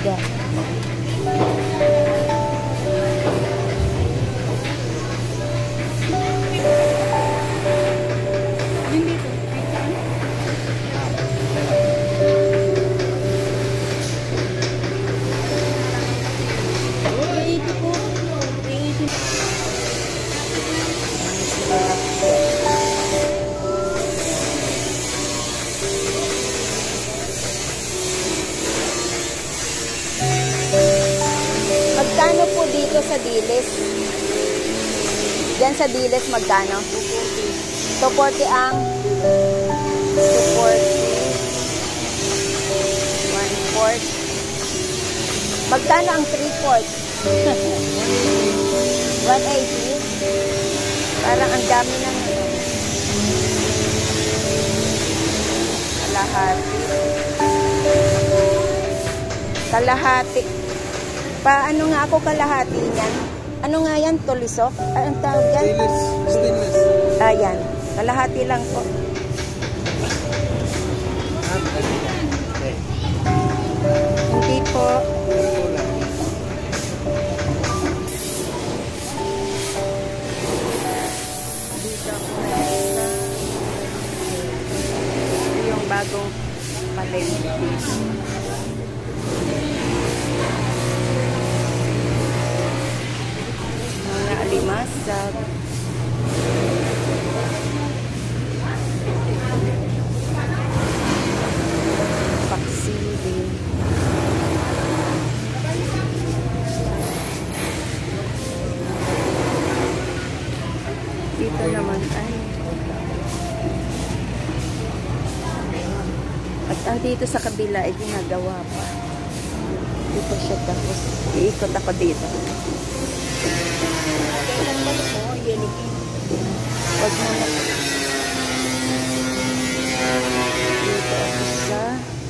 isda. Magkano po dito sa Dilis? Diyan sa Dilis magkano? 240 ang 240 1/4. Magkano ang 3/4? 180. Parang ang dami ng kalahati. Paano nga ako kalahati niyan? Ano nga yan? Tulisok? Anong tawag yan? Stainless. Ayan. Kalahati lang po. Hindi po. Dito ako na yung bagong palengke. Alimasag. Paksili. Dito naman ay. At ang dito sa kabila ay ginagawa pa. Dito siya tapos. Iikot ako dito. Wag mo na. Dito ako sa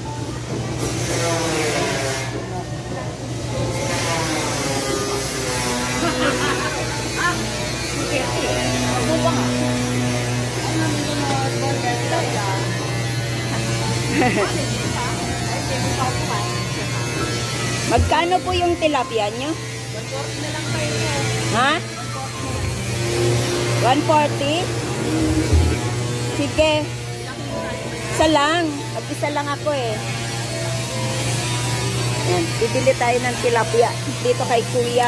Magkano po yung tilapia nyo? 140 na lang kayo. Ha? 140? Sige. Isa lang. Mag-isa lang ako eh. Yan. Bibili tayo ng tilapia. Dito kay Kuya.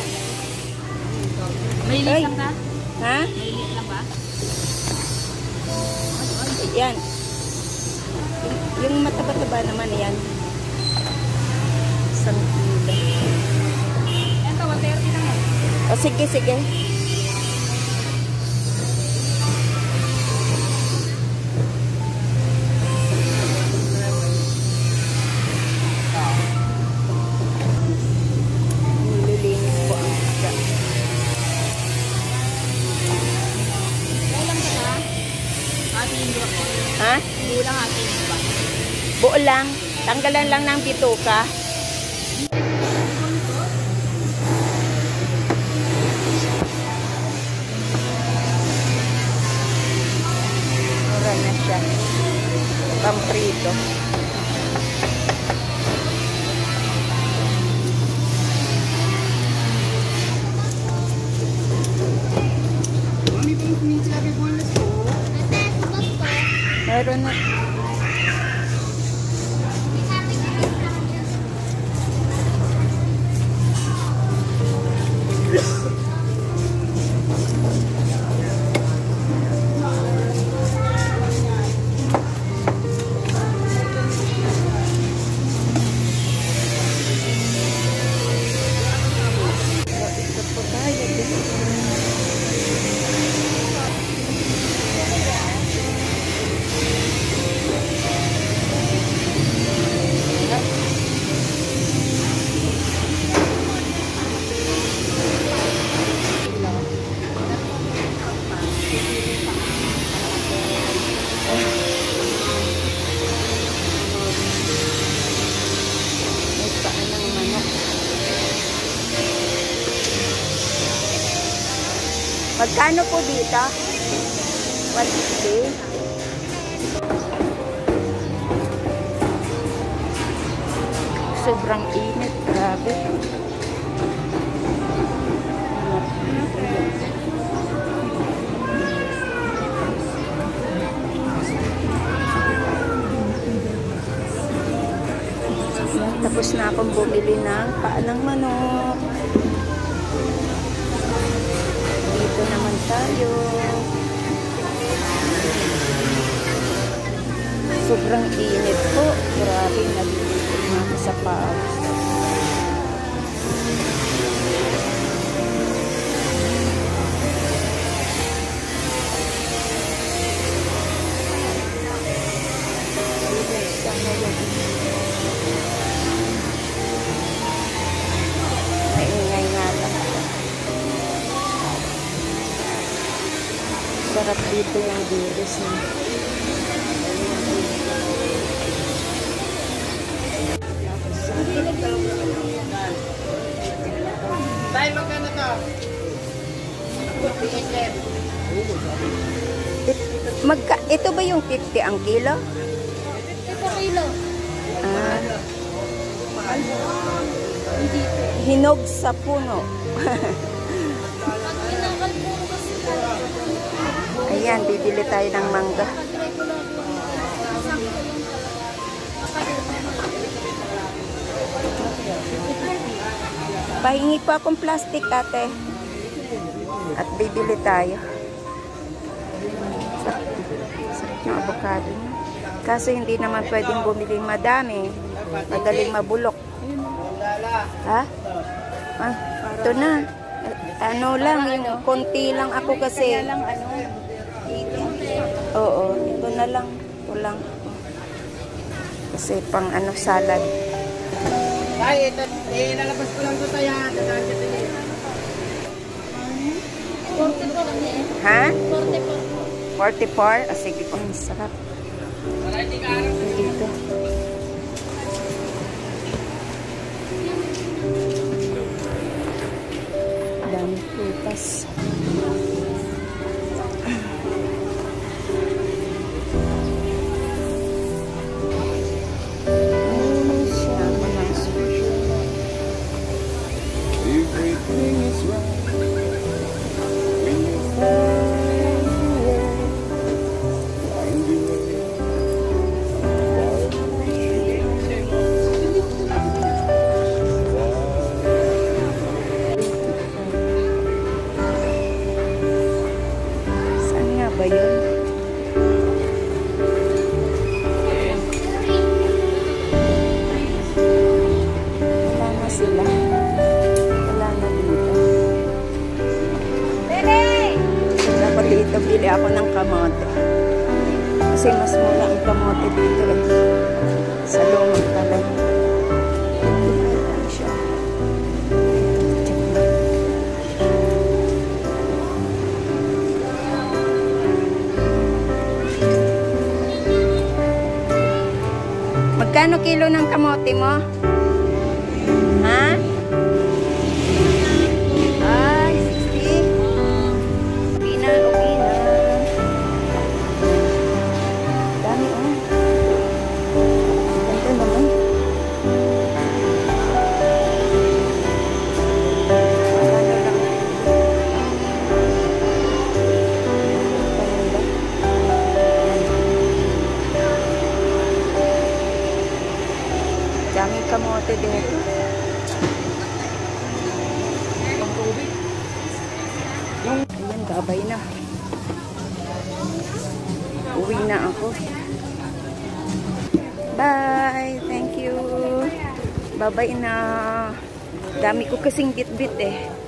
May lit lang ka? Ha? May lit lang ba? Yan. Yung mataba-taba naman yan. Isang kilo. Ito, 130 lang. O sige, sige. Nililinis po ang isda. Kailan ka na? Ating buo. Ha? Buo lang ating ba? Buo lang. Tanggalan lang ng bituka. Mura na siya. Pamprito. Meron na. Magkano po dito? 150. sobrang init. Grabe. Tapos na akong bumili ng paa ng manok. Dito naman tayo. Sobrang init po. Grabe, nagtitigil na ako sa paa. Maingay nga lang. Sarap dito yung dilis niya. Dahil magkano to? Ito ba yung 50 ang kilo? 50 kilo. Ah. Hinog sa puno. Ayan, bibili tayo ng mangga. Pahingi po akong plastic, ate. At bibili tayo. Sarap yung avocado niya. Kaso hindi naman pwedeng bumiling madami. Madaling mabulok. Ha? Ah, ito na. Ano lang, yung konti lang ako kasi. Oo, ito na lang. Ito lang. Kasi pang ano, salad. Ay, ito, lalabas ko lang ito tayo. Ha? 44? Ah, sige po. Ang sarap. Dito. Dami putas. Everything is right when you find your way. Saan nga ba yun? Wala na sila. Wala na dito. Dapat dito bili ako ng kamote. Kasi mas mura ang kamote dito eh. Sa lumang talay. Siya. Magkano kilo ng kamote mo? Ha? Ay, 60. Okay na, okay na. Dami, oh. Ganda naman. Ano lang. Daming kamote dito. Ayan, babay na. Uwi na ako. Bye! Thank you! Babay na. Dami ko kasing bit-bit eh.